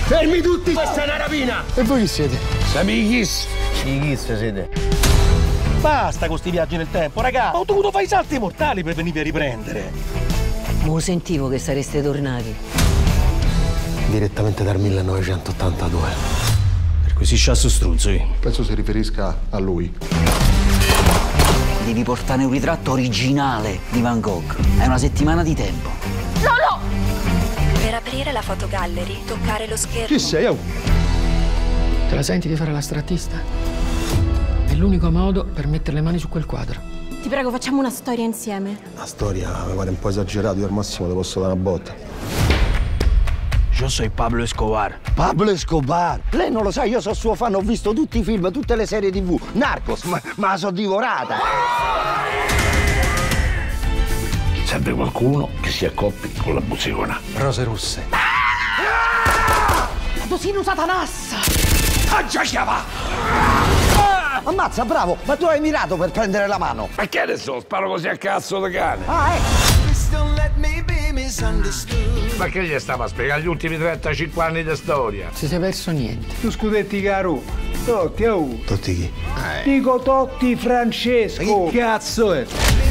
Fermi tutti! Questa è una rapina! E voi chi siete? Amichis! Chi siete? Basta con sti viaggi nel tempo, raga! Ho dovuto fare i salti mortali per venirvi a riprendere. Mo sentivo che sareste tornati. Direttamente dal 1982. Perquisisce a struzzi. Penso si riferisca a lui. Devi portare un ritratto originale di Van Gogh. Hai una settimana di tempo. No! Per aprire la fotogallery, toccare lo schermo. Chi sei? Oh? Te la senti di fare l'astrattista? È l'unico modo per mettere le mani su quel quadro. Ti prego, facciamo una storia insieme. La storia mi pare un po' esagerato, io al massimo ti posso dare una botta. Io sono Pablo Escobar. Pablo Escobar! Lei non lo sa, io sono suo fan, ho visto tutti i film, tutte le serie TV. Narcos, ma la so divorata. Serve qualcuno che si accoppi con la busicona. Rose russe. Dosino Satanassa! Ammazza, bravo! Ma tu hai mirato per prendere la mano. Ma che ne so, sparo così a cazzo di cane. Ah, Ma che gli stava a spiegare gli ultimi 35 anni di storia? Si sei perso niente. Tu scudetti caro. Totti, oh. Totti chi? Dico Totti Francesco. Che cazzo è?